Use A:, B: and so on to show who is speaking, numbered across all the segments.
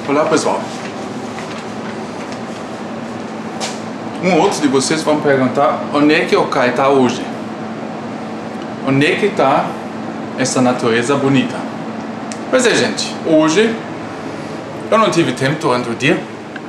A: Olá pessoal, outro de vocês vão perguntar onde é que o Kai está hoje? Onde é que está essa natureza bonita? Pois é, gente, hoje eu não tive tempo durante o dia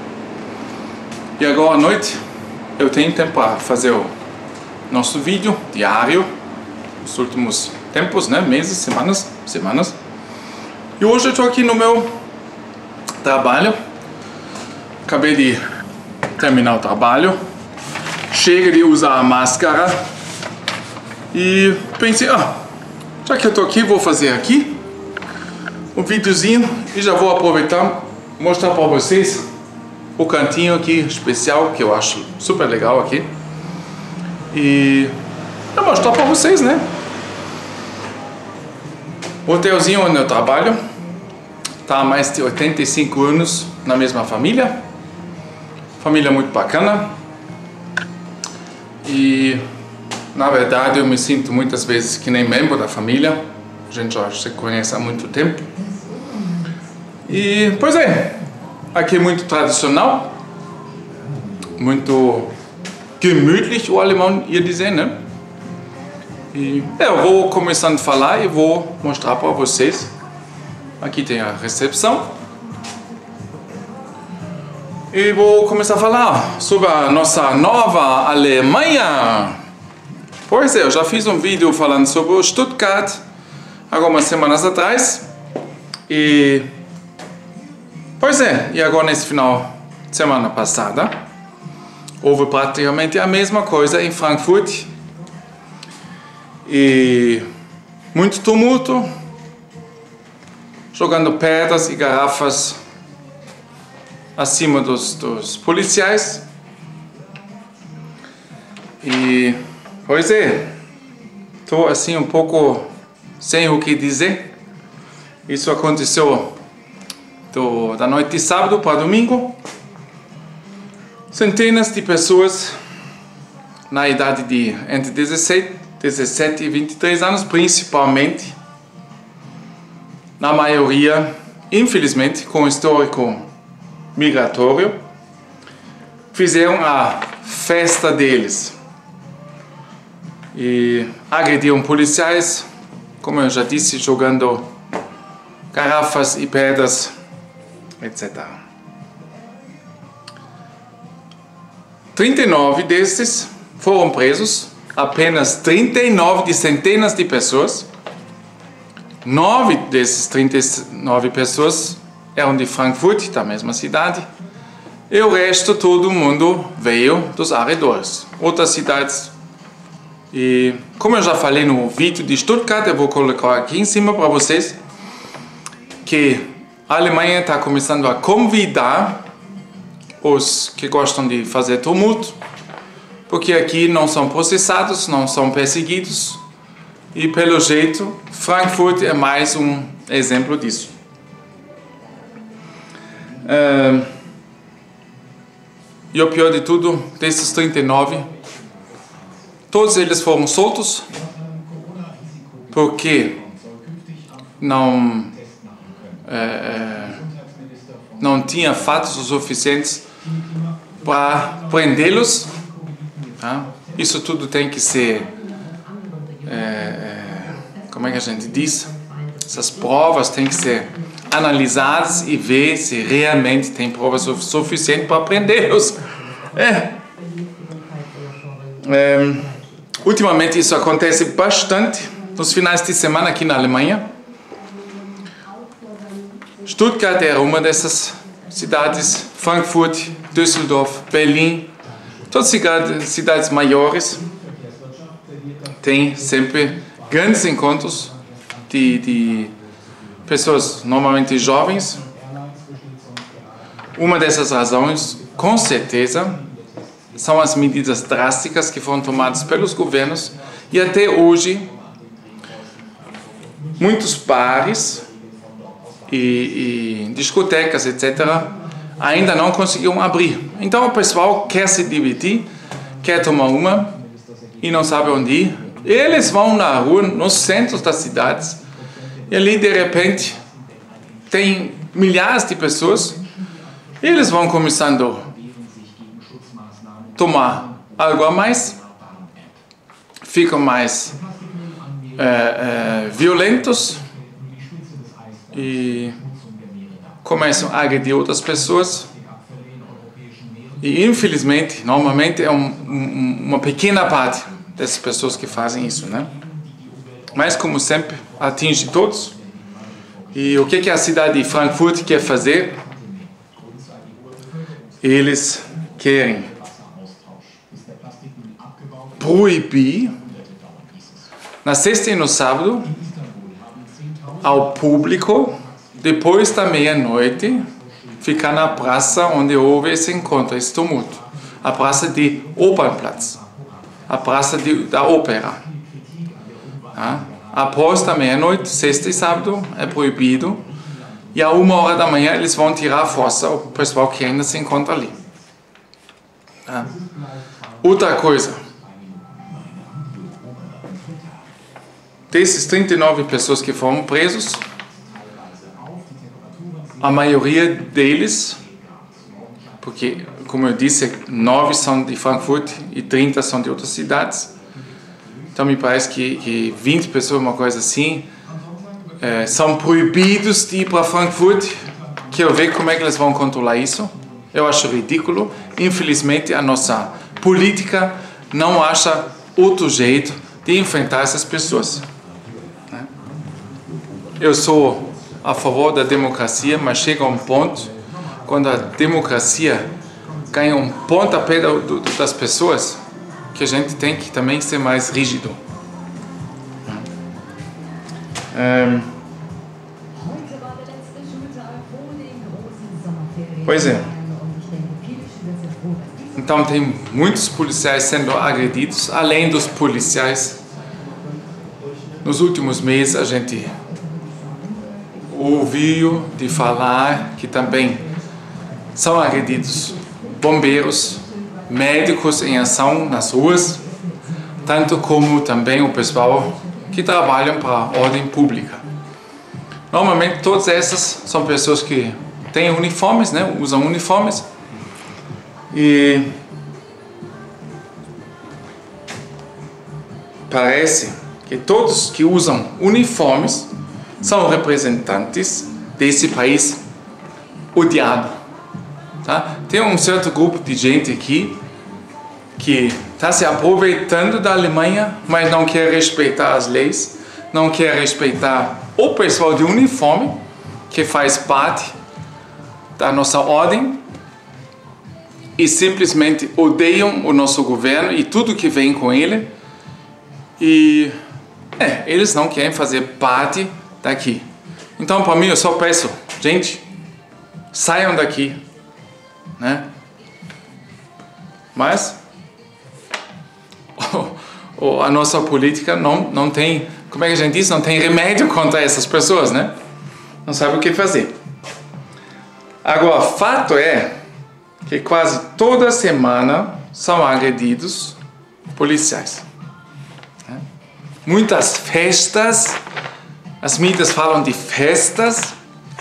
A: e agora à noite eu tenho tempo para fazer o nosso vídeo diário nos últimos tempos, né? Meses, semanas. E hoje eu estou aqui no meu trabalho, acabei de terminar o trabalho, chega de usar a máscara e pensei, já que eu estou aqui, vou fazer aqui um videozinho e já vou aproveitar e mostrar para vocês o cantinho aqui especial que eu acho super legal aqui e vou mostrar para vocês, né? O hotelzinho onde eu trabalho está há mais de 85 anos na mesma família muito bacana e na verdade eu me sinto muitas vezes que nem membro da família, a gente já se conhece há muito tempo e pois é, aqui é muito tradicional, muito gemütlich, o alemão ia dizer, né? E eu vou começando a falar e vou mostrar para vocês. Aqui tem a recepção e vou começar a falar sobre a nossa nova Alemanha. Pois é, eu já fiz um vídeo falando sobre o Stuttgart algumas semanas atrás e pois é, e agora nesse final de semana passada houve praticamente a mesma coisa em Frankfurt e muito tumulto, jogando pedras e garrafas acima dos policiais. E pois é, estou assim um pouco sem o que dizer. Isso aconteceu da noite de sábado para domingo. Centenas de pessoas na idade de entre 17 e 23 anos, principalmente, na maioria, infelizmente, com histórico migratório, fizeram a festa deles e agrediram policiais, como eu já disse, jogando garrafas e pedras, etc. 39 desses foram presos, apenas 39 de centenas de pessoas. 9 desses 39 pessoas eram de Frankfurt, da mesma cidade, e o resto todo mundo veio dos arredores, outras cidades. E como eu já falei no vídeo de Stuttgart, eu vou colocar aqui em cima para vocês que a Alemanha está começando a convidar os que gostam de fazer tumulto, porque aqui não são processados, não são perseguidos. E pelo jeito, Frankfurt é mais um exemplo disso. E o pior de tudo, desses 39, todos eles foram soltos porque não tinha fatos o suficientes para prendê-los. Tá? Isso tudo tem que ser como é que a gente diz? Essas provas têm que ser analisadas e ver se realmente tem provas suficientes para prendê-los. Ultimamente isso acontece bastante nos finais de semana aqui na Alemanha. Stuttgart era uma dessas cidades, Frankfurt, Düsseldorf, Berlim, todas cidades maiores tem sempre grandes encontros de pessoas normalmente jovens. Uma dessas razões, com certeza, são as medidas drásticas que foram tomadas pelos governos e até hoje muitos bares e discotecas, etc., ainda não conseguiram abrir. Então o pessoal quer se divertir, quer tomar uma e não sabe onde ir. Eles vão na rua, nos centros das cidades, e ali de repente tem milhares de pessoas Eles vão começando a tomar algo a mais, ficam mais violentos e começam a agredir outras pessoas. E infelizmente, normalmente é uma pequena parte dessas pessoas que fazem isso, né? Mas como sempre, atinge todos. E o que a cidade de Frankfurt quer fazer? Eles querem proibir na sexta e no sábado ao público, depois da meia-noite, ficar na praça onde houve esse encontro, esse tumulto. A praça de Opernplatz, a praça da ópera. Tá? Após da meia-noite, sexta e sábado, é proibido. E a 1h da manhã eles vão tirar a força o pessoal que ainda se encontra ali. Tá? Outra coisa. Desses 39 pessoas que foram presos, a maioria deles, porque, como eu disse, 9 são de Frankfurt e 30 são de outras cidades. Então, me parece que 20 pessoas, uma coisa assim, são proibidos de ir para Frankfurt. Quero ver como é que eles vão controlar isso. Eu acho ridículo. Infelizmente, a nossa política não acha outro jeito de enfrentar essas pessoas. Eu sou a favor da democracia, mas chega um ponto, quando a democracia ganha um pontapé das pessoas, que a gente tem que também ser mais rígido. Pois é. Então tem muitos policiais sendo agredidos, além dos policiais. Nos últimos meses a gente ouviu de falar que também são agredidos bombeiros, médicos em ação nas ruas, tanto como também o pessoal que trabalham para a ordem pública. Normalmente todas essas são pessoas que têm uniformes, né? Usam uniformes, e parece que todos que usam uniformes são representantes desse país odiado. Tá? Tem um certo grupo de gente aqui que está se aproveitando da Alemanha, mas não quer respeitar as leis, não quer respeitar o pessoal de uniforme, que faz parte da nossa ordem, e simplesmente odeiam o nosso governo e tudo que vem com ele, e eles não querem fazer parte daqui. Então, para mim, eu só peço, gente, saiam daqui, né? Mas a nossa política não tem, como é que a gente diz, não tem remédio contra essas pessoas, né? Não sabe o que fazer. Agora, fato é que quase toda semana são agredidos policiais. Muitas festas, as mídias falam de festas,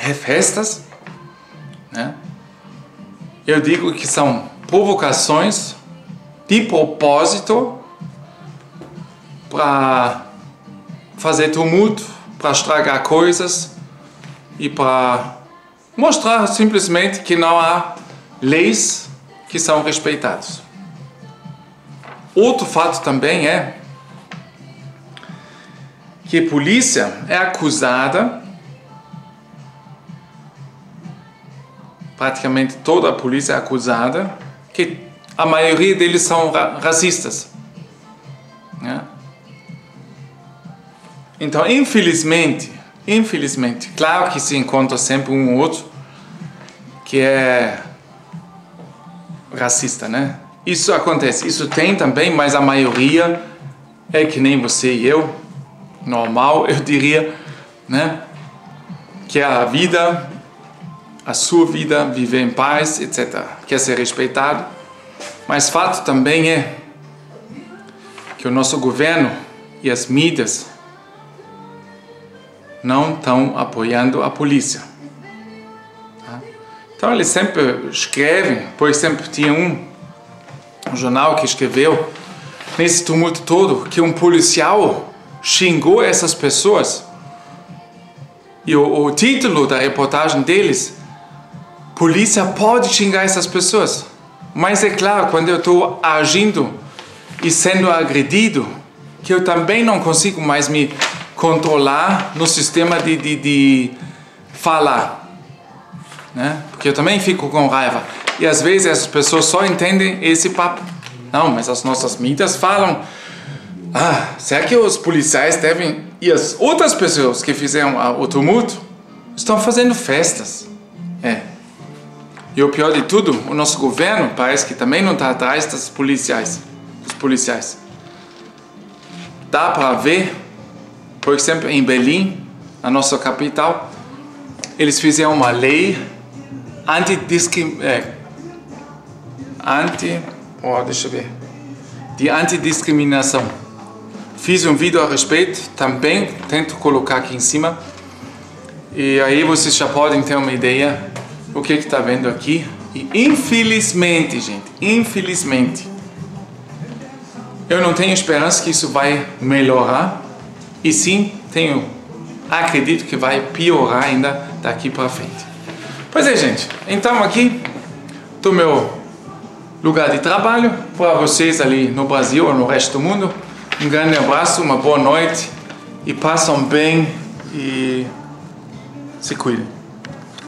A: né? Eu digo que são provocações de propósito para fazer tumulto, para estragar coisas e para mostrar simplesmente que não há leis que são respeitadas. Outro fato também é que a polícia é acusada, praticamente toda a polícia é acusada, que a maioria deles são racistas. Né? Então, infelizmente, claro que se encontra sempre um ou outro que é racista, né? Isso acontece, isso tem também, mas a maioria é que nem você e eu, normal, eu diria, né? Que a vida, a sua vida, viver em paz, etc. Quer ser respeitado. Mas fato também é que o nosso governo e as mídias não estão apoiando a polícia. Tá? Então eles sempre escrevem, por exemplo, tinha um jornal que escreveu nesse tumulto todo que um policial xingou essas pessoas. E o título da reportagem deles: polícia pode xingar essas pessoas. Mas é claro, quando eu estou agindo e sendo agredido, que eu também não consigo mais me controlar no sistema de falar, né? Porque eu também fico com raiva. E às vezes as pessoas só entendem esse papo. Não, mas as nossas mídias falam: será que os policiais devem... E as outras pessoas que fizeram o tumulto estão fazendo festas. E o pior de tudo, o nosso governo parece que também não está atrás dos policiais. Dá para ver, por exemplo, em na nossa capital, eles fizeram uma lei de antidiscriminação. Fiz um vídeo a respeito, também tento colocar aqui em cima. E aí vocês já podem ter uma ideia o que está vendo aqui. E infelizmente, gente, eu não tenho esperança que isso vai melhorar. E sim, acredito que vai piorar ainda daqui para frente. Pois é, gente. Então aqui do meu lugar de trabalho, para vocês ali no Brasil ou no resto do mundo, um grande abraço, uma boa noite e passam bem e se cuidem.